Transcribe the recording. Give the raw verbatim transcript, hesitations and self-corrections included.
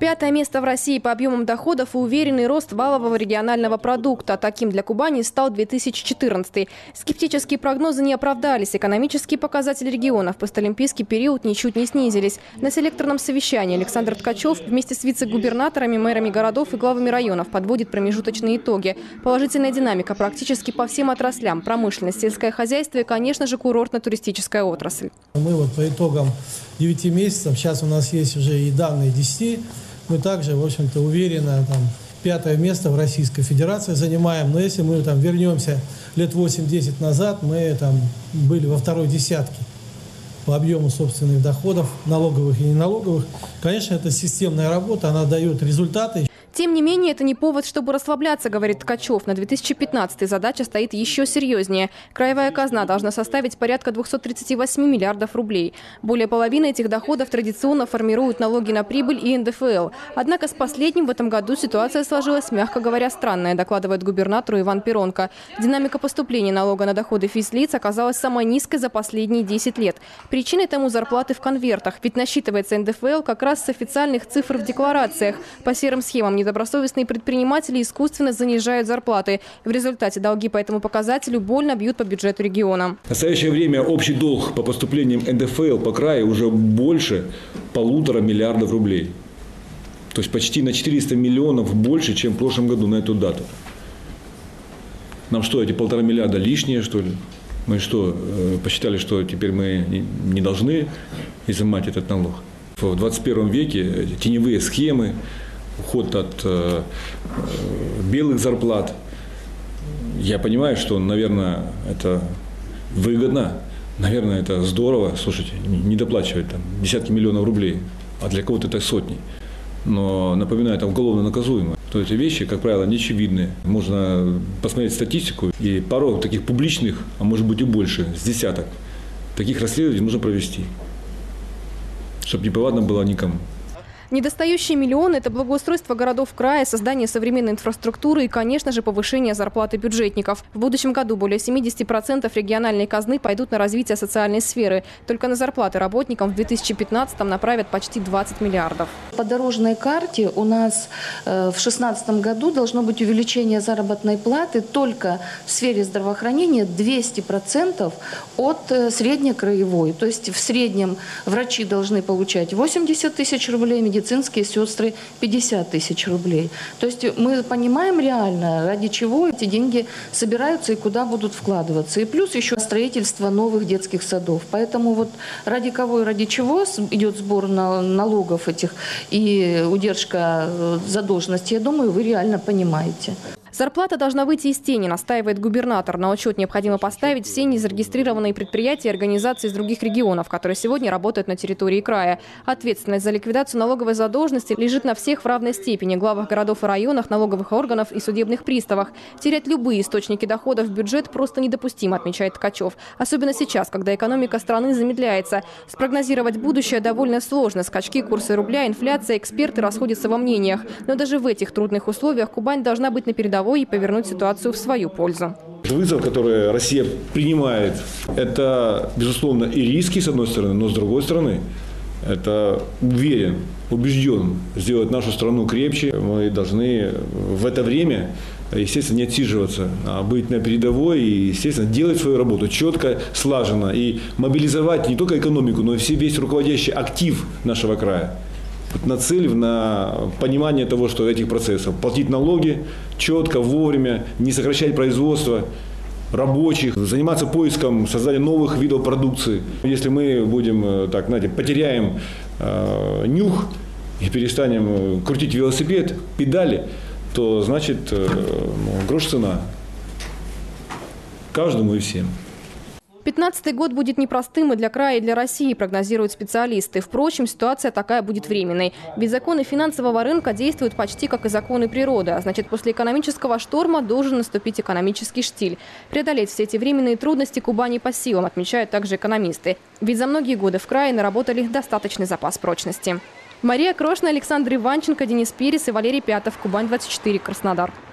Пятое место в России по объемам доходов и уверенный рост валового регионального продукта. Таким для Кубани стал две тысячи четырнадцатый. Скептические прогнозы не оправдались. Экономические показатели региона в постолимпийский период ничуть не снизились. На селекторном совещании Александр Ткачев вместе с вице-губернаторами, мэрами городов и главами районов подводит промежуточные итоги. Положительная динамика практически по всем отраслям: промышленность, сельское хозяйство и, конечно же, курортно-туристическая отрасль. Мы вот по итогам девяти месяцев, сейчас у нас есть уже и данные десяти, мы также, в общем-то, уверенно там пятое место в Российской Федерации занимаем. Но если мы там вернемся лет восемь-десять назад, мы там были во второй десятке по объему собственных доходов, налоговых и неналоговых. Конечно, это системная работа, она дает результаты. Тем не менее, это не повод, чтобы расслабляться, говорит Ткачев. На две тысячи пятнадцатый задача стоит еще серьезнее. Краевая казна должна составить порядка двухсот тридцати восьми миллиардов рублей. Более половины этих доходов традиционно формируют налоги на прибыль и эн дэ эф эл. Однако с последним в этом году ситуация сложилась, мягко говоря, странная, докладывает губернатору Иван Перонко. Динамика поступления налога на доходы физлиц оказалась самой низкой за последние десять лет. Причиной тому зарплаты в конвертах. Ведь насчитывается эн дэ эф эл как раз с официальных цифр в декларациях. По серым схемам недобросовестные предприниматели искусственно занижают зарплаты. В результате долги по этому показателю больно бьют по бюджету региона. В настоящее время общий долг по поступлениям эн дэ эф эл по краю уже больше полутора миллиардов рублей. То есть почти на четыреста миллионов больше, чем в прошлом году на эту дату. Нам что, эти полтора миллиарда лишние, что ли? Мы что, посчитали, что теперь мы не должны изымать этот налог? В двадцать первом веке теневые схемы, уход от э, белых зарплат. Я понимаю, что, наверное, это выгодно, наверное, это здорово, слушайте, не доплачивать там десятки миллионов рублей, а для кого-то это сотни. Но, напоминаю, это уголовно наказуемо. То эти вещи, как правило, не очевидны. Можно посмотреть статистику, и пару таких публичных, а может быть и больше, с десяток, таких расследований нужно провести, чтобы неповадно было никому. Недостающие миллионы – это благоустройство городов края, создание современной инфраструктуры и, конечно же, повышение зарплаты бюджетников. В будущем году более семидесяти процентов региональной казны пойдут на развитие социальной сферы. Только на зарплаты работникам в две тысячи пятнадцатом направят почти двадцать миллиардов. По дорожной карте у нас в две тысячи шестнадцатом году должно быть увеличение заработной платы только в сфере здравоохранения двести процентов от среднекраевой. То есть в среднем врачи должны получать восемьдесят тысяч рублей, медицинские медицинские сестры пятьдесят тысяч рублей. То есть мы понимаем реально, ради чего эти деньги собираются и куда будут вкладываться. И плюс еще строительство новых детских садов. Поэтому вот ради кого и ради чего идет сбор налогов этих и удержка задолженности, я думаю, вы реально понимаете. Зарплата должна выйти из тени, настаивает губернатор. На учет необходимо поставить все незарегистрированные предприятия и организации из других регионов, которые сегодня работают на территории края. Ответственность за ликвидацию налоговой задолженности лежит на всех в равной степени – главах городов и районах, налоговых органов и судебных приставах. Терять любые источники доходов в бюджет просто недопустимо, отмечает Ткачев. Особенно сейчас, когда экономика страны замедляется. Спрогнозировать будущее довольно сложно. Скачки курса рубля, инфляция, эксперты расходятся во мнениях. Но даже в этих трудных условиях Кубань должна быть на передовой и повернуть ситуацию в свою пользу. Вызов, который Россия принимает, это, безусловно, и риски, с одной стороны, но с другой стороны, это уверен, убежден сделать нашу страну крепче. Мы должны в это время, естественно, не отсиживаться, а быть на передовой и, естественно, делать свою работу четко, слаженно и мобилизовать не только экономику, но и весь руководящий актив нашего края. Нацелив на понимание того, что этих процессов. Платить налоги четко, вовремя, не сокращать производство рабочих, заниматься поиском создания новых видов продукции. Если мы будем, так, знаете, потеряем э, нюх и перестанем крутить велосипед, педали, то значит э, грош цена каждому и всем. пятнадцатый год будет непростым и для края, и для России, прогнозируют специалисты. Впрочем, ситуация такая будет временной. Ведь законы финансового рынка действуют почти как и законы природы. А значит, после экономического шторма должен наступить экономический штиль. Преодолеть все эти временные трудности Кубани по силам, отмечают также экономисты. Ведь за многие годы в крае наработали достаточный запас прочности. Мария Крошна, Александр Иванченко, Денис Пирис и Валерий Пятов. Кубань двадцать четыре, Краснодар.